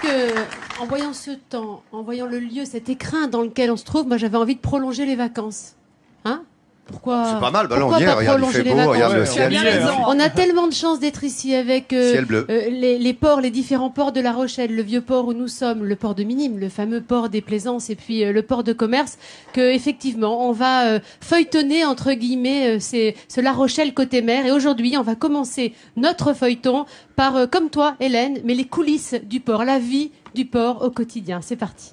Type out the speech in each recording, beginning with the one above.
que, en voyant ce temps, en voyant le lieu, cet écrin dans lequel on se trouve, moi j'avais envie de prolonger les vacances. Hein ? Pourquoi? C'est pas mal, bah là on y est, regarde, il fait beau, regarde le ciel. On a tellement de chance d'être ici avec ciel bleu. Les ports, les différents ports de La Rochelle, le vieux port où nous sommes, le port de Minimes, le fameux port des Plaisances et puis le port de commerce, que effectivement on va feuilletonner entre guillemets ce La Rochelle côté mer. Et aujourd'hui on va commencer notre feuilleton par, comme toi Hélène, mais les coulisses du port, la vie du port au quotidien. C'est parti.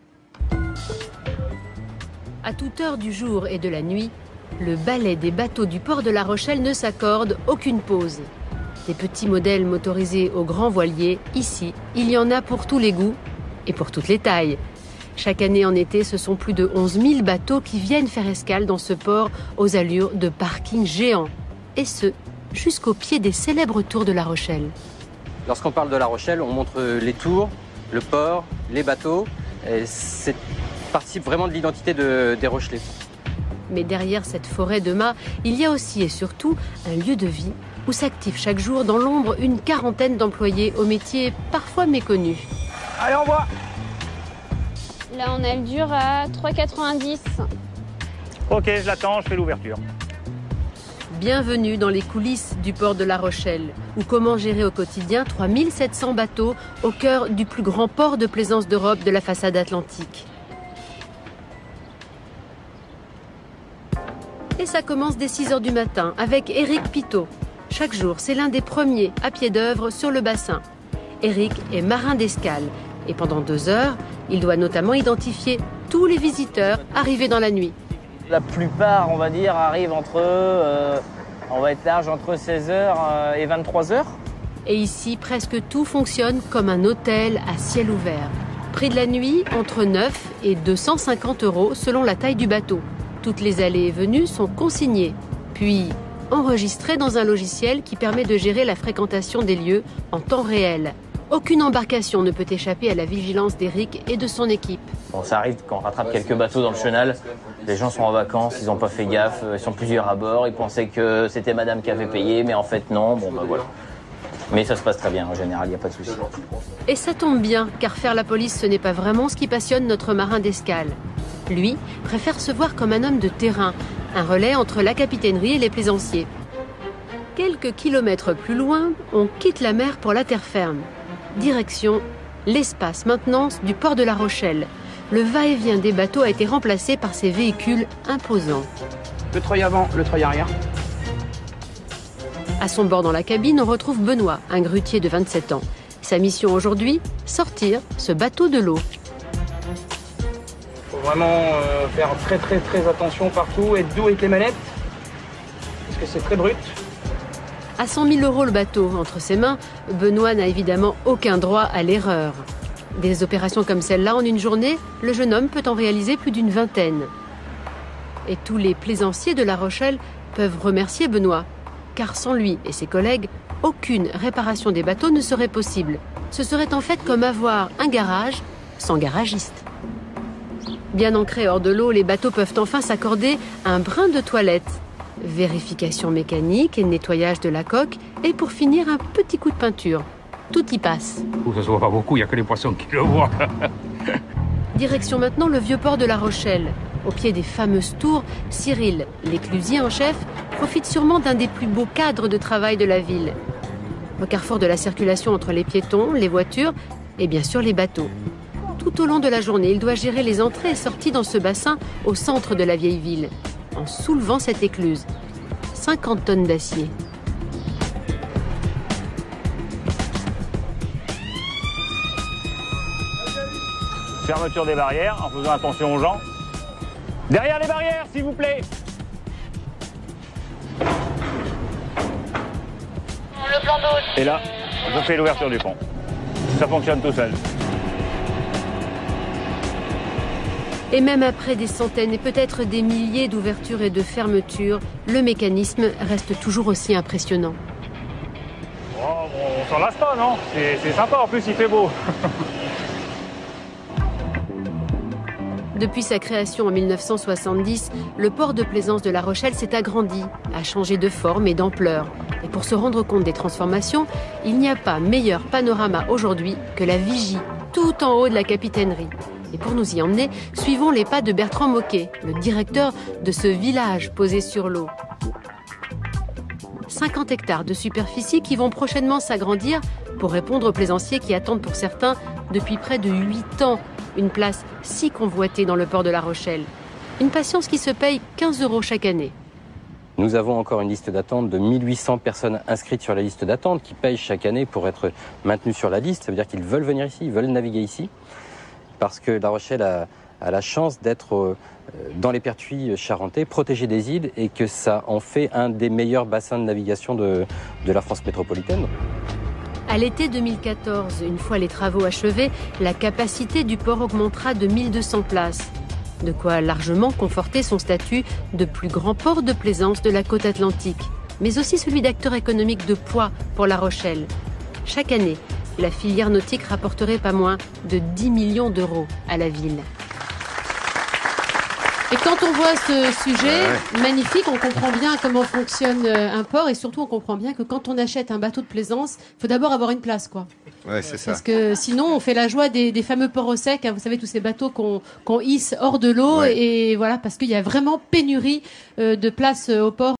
À toute heure du jour et de la nuit, le balai des bateaux du port de La Rochelle ne s'accorde aucune pause. Des petits modèles motorisés aux grands voiliers, ici, il y en a pour tous les goûts et pour toutes les tailles. Chaque année en été, ce sont plus de 11 000 bateaux qui viennent faire escale dans ce port aux allures de parking géant. Et ce, jusqu'au pied des célèbres tours de La Rochelle. Lorsqu'on parle de La Rochelle, on montre les tours, le port, les bateaux. C'est partie vraiment de l'identité des Rochelais. Mais derrière cette forêt de mâts, il y a aussi et surtout un lieu de vie où s'active chaque jour dans l'ombre une quarantaine d'employés au métier parfois méconnu. Allez, on voit. Là, on a le dur à 3,90. Ok, je l'attends, je fais l'ouverture. Bienvenue dans les coulisses du port de La Rochelle, où comment gérer au quotidien 3700 bateaux au cœur du plus grand port de plaisance d'Europe de la façade atlantique. Et ça commence dès 6h du matin avec Éric Pitot. Chaque jour, c'est l'un des premiers à pied d'œuvre sur le bassin. Éric est marin d'escale et pendant 2 heures, il doit notamment identifier tous les visiteurs arrivés dans la nuit. La plupart, on va dire, arrivent on va être large entre 16h et 23h. Et ici, presque tout fonctionne comme un hôtel à ciel ouvert. Prix de la nuit, entre 9 et 250 € selon la taille du bateau. Toutes les allées et venues sont consignées, puis enregistrées dans un logiciel qui permet de gérer la fréquentation des lieux en temps réel. Aucune embarcation ne peut échapper à la vigilance d'Éric et de son équipe. Bon, ça arrive quand on rattrape quelques bateaux dans le chenal. Les gens sont en vacances, ils n'ont pas fait gaffe, ils sont plusieurs à bord, ils pensaient que c'était madame qui avait payé, mais en fait non, bon ben voilà. Mais ça se passe très bien, en général, il n'y a pas de souci. Et ça tombe bien, car faire la police, ce n'est pas vraiment ce qui passionne notre marin d'escale. Lui préfère se voir comme un homme de terrain, un relais entre la capitainerie et les plaisanciers. Quelques kilomètres plus loin, on quitte la mer pour la terre ferme. Direction l'espace maintenance du port de La Rochelle. Le va-et-vient des bateaux a été remplacé par ces véhicules imposants. Le treuil avant, le treuil arrière. À son bord dans la cabine, on retrouve Benoît, un grutier de 27 ans. Sa mission aujourd'hui, sortir ce bateau de l'eau. Faut vraiment faire très attention partout, être doux avec les manettes, parce que c'est très brut. À 100 000 € le bateau entre ses mains, Benoît n'a évidemment aucun droit à l'erreur. Des opérations comme celle-là en une journée, le jeune homme peut en réaliser plus d'une vingtaine. Et tous les plaisanciers de La Rochelle peuvent remercier Benoît, car sans lui et ses collègues, aucune réparation des bateaux ne serait possible. Ce serait en fait comme avoir un garage sans garagiste. Bien ancrés hors de l'eau, les bateaux peuvent enfin s'accorder un brin de toilette. Vérification mécanique et nettoyage de la coque, et pour finir, un petit coup de peinture. Tout y passe. Ça se voit pas beaucoup, il n'y a que les poissons qui le voient. Direction maintenant le vieux port de La Rochelle. Au pied des fameuses tours, Cyril, l'éclusier en chef, profite sûrement d'un des plus beaux cadres de travail de la ville. Au carrefour de la circulation entre les piétons, les voitures et bien sûr les bateaux. Tout au long de la journée, il doit gérer les entrées et sorties dans ce bassin au centre de la vieille ville, en soulevant cette écluse. 50 tonnes d'acier. Fermeture des barrières, en faisant attention aux gens. Derrière les barrières, s'il vous plaît. Le plan d'eau. Et là, je fais l'ouverture du pont. Ça fonctionne tout seul. Et même après des centaines et peut-être des milliers d'ouvertures et de fermetures, le mécanisme reste toujours aussi impressionnant. Oh, on s'en lasse pas, non? C'est sympa, en plus il fait beau. Depuis sa création en 1970, le port de plaisance de La Rochelle s'est agrandi, a changé de forme et d'ampleur. Et pour se rendre compte des transformations, il n'y a pas meilleur panorama aujourd'hui que la vigie tout en haut de la capitainerie. Et pour nous y emmener, suivons les pas de Bertrand Moquet, le directeur de ce village posé sur l'eau. 50 hectares de superficie qui vont prochainement s'agrandir pour répondre aux plaisanciers qui attendent pour certains depuis près de 8 ans une place si convoitée dans le port de La Rochelle. Une patience qui se paye 15 € chaque année. Nous avons encore une liste d'attente de 1800 personnes inscrites sur la liste d'attente qui payent chaque année pour être maintenues sur la liste. Ça veut dire qu'ils veulent venir ici, ils veulent naviguer ici. Parce que La Rochelle a la chance d'être dans les pertuis charentais, protégé des îles, et que ça en fait un des meilleurs bassins de navigation de la France métropolitaine. À l'été 2014, une fois les travaux achevés, la capacité du port augmentera de 1200 places. De quoi largement conforter son statut de plus grand port de plaisance de la côte atlantique, mais aussi celui d'acteur économique de poids pour La Rochelle. Chaque année, la filière nautique rapporterait pas moins de 10 millions d'euros à la ville. Et quand on voit ce sujet magnifique, on comprend bien comment fonctionne un port, et surtout on comprend bien que quand on achète un bateau de plaisance, il faut d'abord avoir une place, quoi. Ouais, c'est ça. Parce que sinon on fait la joie des fameux ports au sec, hein, vous savez, tous ces bateaux qu'on hisse hors de l'eau, et voilà, parce qu'il y a vraiment pénurie de places au port.